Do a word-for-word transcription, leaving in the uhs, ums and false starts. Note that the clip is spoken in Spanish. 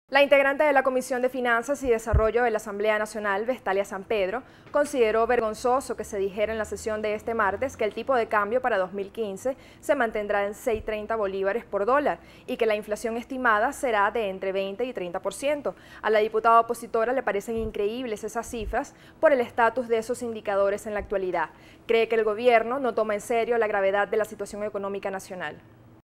La integrante de la Comisión de Finanzas y Desarrollo de la Asamblea Nacional, Vestalia San Pedro, consideró vergonzoso que se dijera en la sesión de este martes que el tipo de cambio para dos mil quince se mantendrá en seis treinta bolívares por dólar y que la inflación estimada será de entre veinte y treinta por ciento. A la diputada opositora le parecen increíbles esas cifras por el estatus de esos indicadores en la actualidad. Cree que el gobierno no toma en serio la gravedad de la situación económica nacional.